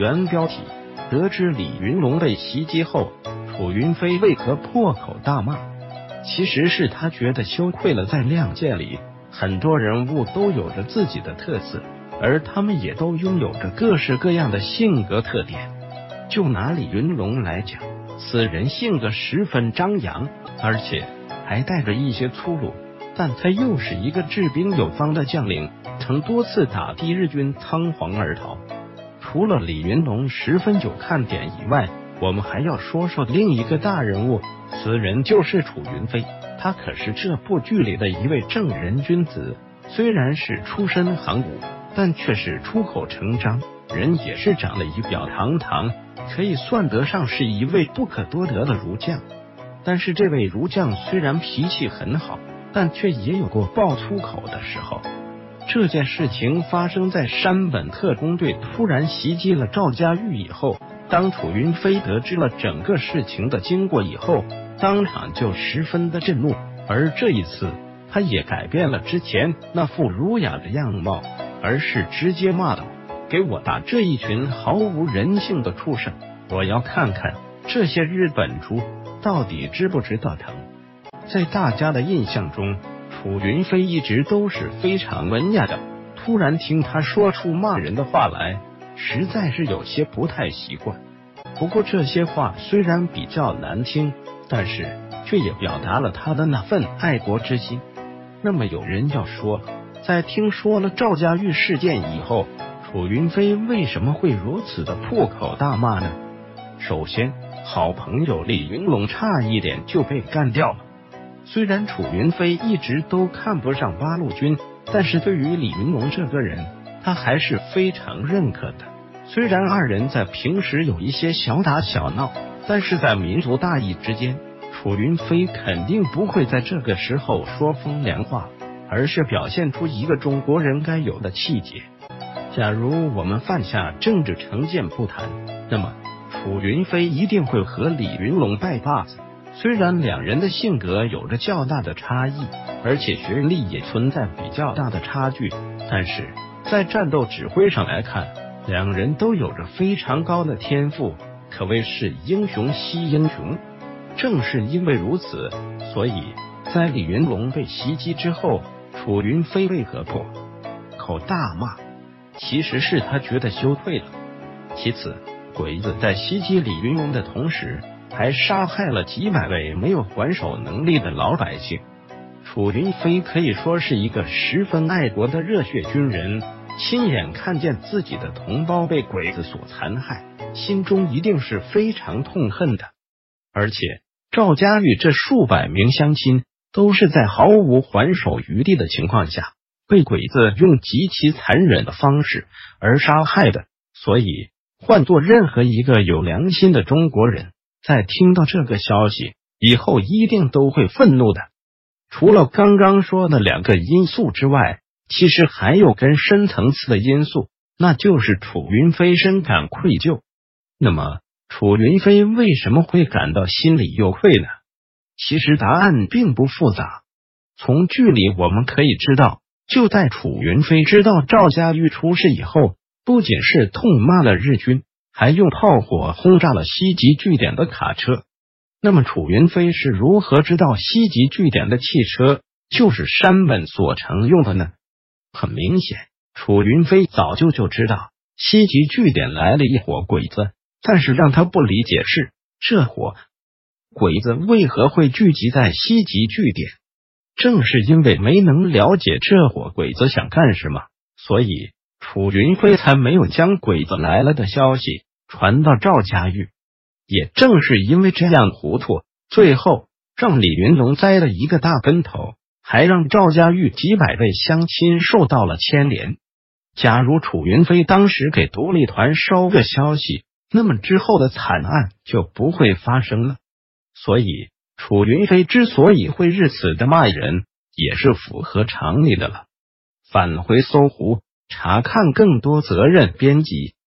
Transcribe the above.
原标题：得知李云龙被袭击后，楚云飞为何破口大骂？其实是他觉得羞愧了。在亮界里，很多人物都有着自己的特色，而他们也都拥有着各式各样的性格特点。就拿李云龙来讲，此人性格十分张扬，而且还带着一些粗鲁，但他又是一个治兵有方的将领，曾多次打敌日军仓皇而逃。除了李云龙十分有看点以外，我们还要说说另一个大人物，此人就是楚云飞。他可是这部剧里的一位正人君子，虽然是出身寒武，但却是出口成章，人也是长得仪表堂堂，可以算得上是一位不可多得的儒将。但是这位儒将虽然脾气很好，但却也有过爆粗口的时候。这件事情发生在山本特工队突然袭击了赵家峪以后，当楚云飞得知了整个事情的经过以后，当场就十分的震怒，而这一次他也改变了之前那副儒雅的样貌，而是直接骂道：给我打这一群毫无人性的畜生，我要看看这些日本猪到底知不知道疼。在大家的印象中，楚云飞一直都是非常文雅的，突然听他说出骂人的话来，实在是有些不太习惯。不过这些话虽然比较难听，但是却也表达了他的那份爱国之心。那么有人要说了，在听说了赵家峪事件以后，楚云飞为什么会如此的破口大骂呢？首先，好朋友李云龙差一点就被干掉了。虽然楚云飞一直都看不上八路军，但是对于李云龙这个人，他还是非常认可的。虽然二人在平时有一些小打小闹，但是在民族大义之间，楚云飞肯定不会在这个时候说风凉话，而是表现出一个中国人该有的气节。假如我们放下政治成见不谈，那么楚云飞一定会和李云龙拜把子。虽然两人的性格有着较大的差异，而且学历也存在比较大的差距，但是在战斗指挥上来看，两人都有着非常高的天赋，可谓是英雄惜英雄。正是因为如此，所以在李云龙被袭击之后，楚云飞为何破口大骂？其实是他觉得羞愧了。其次，鬼子在袭击李云龙的同时，还杀害了几百位没有还手能力的老百姓。楚云飞可以说是一个十分爱国的热血军人，亲眼看见自己的同胞被鬼子所残害，心中一定是非常痛恨的。而且赵家峪这数百名乡亲都是在毫无还手余地的情况下，被鬼子用极其残忍的方式而杀害的，所以换做任何一个有良心的中国人，在听到这个消息以后一定都会愤怒的。除了刚刚说的两个因素之外，其实还有更深层次的因素，那就是楚云飞深感愧疚。那么楚云飞为什么会感到心里有愧呢？其实答案并不复杂。从剧里我们可以知道，就在楚云飞知道赵家峪出事以后，不仅是痛骂了日军，还用炮火轰炸了袭击据点的卡车。那么楚云飞是如何知道袭击据点的汽车就是山本所乘用的呢？很明显，楚云飞早就知道袭击据点来了一伙鬼子，但是让他不理解是，这伙鬼子为何会聚集在袭击据点？正是因为没能了解这伙鬼子想干什么，所以楚云飞才没有将鬼子来了的消息传到赵家峪。也正是因为这样糊涂，最后让李云龙栽了一个大跟头，还让赵家峪几百位乡亲受到了牵连。假如楚云飞当时给独立团捎个消息，那么之后的惨案就不会发生了。所以楚云飞之所以会如此的骂人，也是符合常理的了。返回搜狐，查看更多责任编辑。